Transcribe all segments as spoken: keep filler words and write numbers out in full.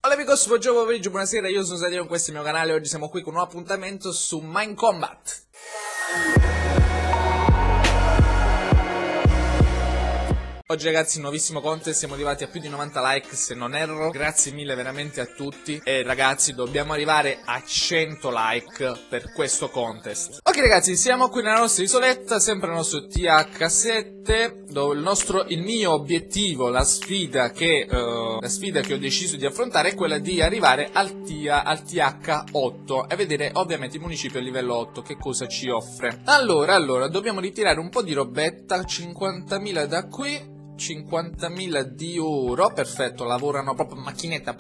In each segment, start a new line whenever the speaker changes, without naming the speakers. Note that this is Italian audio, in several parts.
Hola amigos, buongiorno, pomeriggio, buonasera, io sono Sadio, questo è il mio canale. Oggi siamo qui con un nuovo appuntamento su Mind Combat. Oggi ragazzi, nuovissimo contest, siamo arrivati a più di novanta like se non erro. Grazie mille veramente a tutti. E ragazzi, dobbiamo arrivare a cento like per questo contest. Ok ragazzi, siamo qui nella nostra isoletta, sempre nel nostro T H sette, dove il nostro, il mio obiettivo, la sfida che, uh, la sfida che ho deciso di affrontare è quella di arrivare al, T A, al T H otto e vedere ovviamente il municipio a livello otto che cosa ci offre. Allora, allora, dobbiamo ritirare un po' di robetta, cinquantamila da qui, cinquantamila di euro, perfetto, lavorano proprio in macchinetta.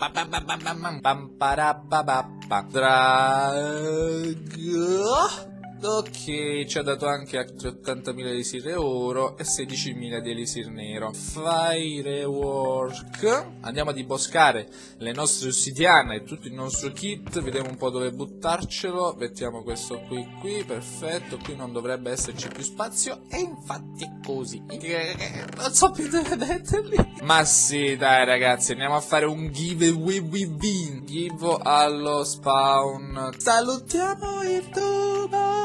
Drag. Ok, ci ha dato anche altri ottantamila elisir euro e sedicimila di elisir nero. Firework. Andiamo a diboscare le nostre ossidiane e tutto il nostro kit. Vediamo un po' dove buttarcelo. Mettiamo questo qui qui, perfetto. Qui non dovrebbe esserci più spazio e infatti è così. Non so più dove metterli. Ma sì, dai ragazzi, andiamo a fare un giveaway win. Give allo spawn. Salutiamo il tubo.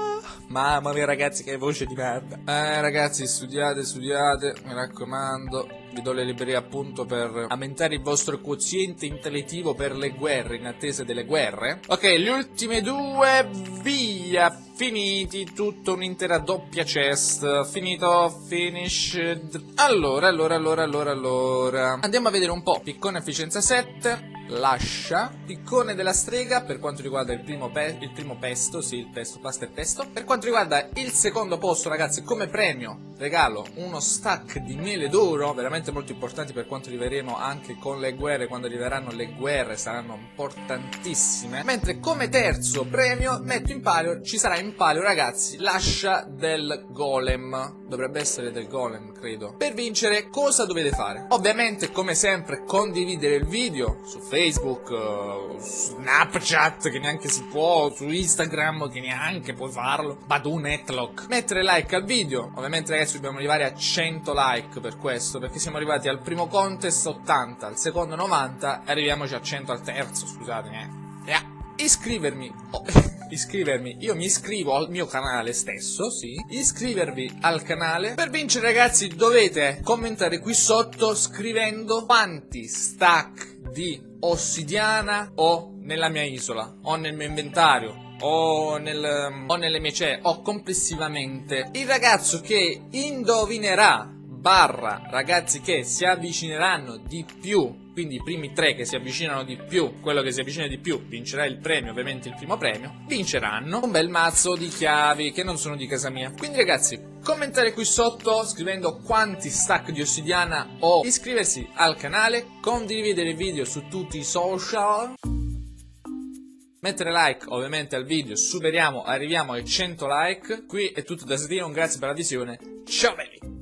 Mamma mia ragazzi, che voce di merda. Eh ragazzi, studiate, studiate, mi raccomando. Vi do le librerie appunto per aumentare il vostro quoziente intellettivo per le guerre, in attesa delle guerre. Ok, le ultime due, via, finiti, tutta un'intera doppia chest. Finito, finished. Allora, allora, allora, allora, allora. Andiamo a vedere un po'. Piccone efficienza sette. Lascia, piccone della strega per quanto riguarda il primo, pe il primo pesto, sì, il pesto, pasta e pesto. Per quanto riguarda il secondo posto ragazzi, come premio regalo uno stack di miele d'oro, veramente molto importanti per quanto arriveremo anche con le guerre. Quando arriveranno le guerre saranno importantissime. Mentre come terzo premio metto in palio, ci sarà in palio ragazzi l'ascia del golem, dovrebbe essere del golem credo. Per vincere cosa dovete fare? Ovviamente come sempre condividere il video su Facebook, Facebook, uh, Snapchat che neanche si può, su Instagram che neanche puoi farlo, Badoo Netlock. Mettere like al video, ovviamente ragazzi dobbiamo arrivare a cento like per questo, perché siamo arrivati al primo contest ottanta, al secondo novanta e arriviamoci a cento al terzo, scusatemi eh. Yeah. Iscrivermi, oh, iscrivermi, io mi iscrivo al mio canale stesso, sì, iscrivervi al canale. Per vincere ragazzi dovete commentare qui sotto scrivendo quanti stack di ossidiana ho nella mia isola, o nel mio inventario, o, nel, o nelle mie cee, o complessivamente. Il ragazzo che indovinerà, barra ragazzi che si avvicineranno di più, quindi i primi tre che si avvicinano di più, quello che si avvicina di più vincerà il premio, ovviamente il primo premio, vinceranno un bel mazzo di chiavi che non sono di casa mia. Quindi ragazzi, commentare qui sotto scrivendo quanti stack di ossidiana ho, iscriversi al canale, condividere il video su tutti i social, mettere like ovviamente al video, superiamo, arriviamo ai cento like. Qui è tutto da Sadio, un grazie per la visione, ciao belli!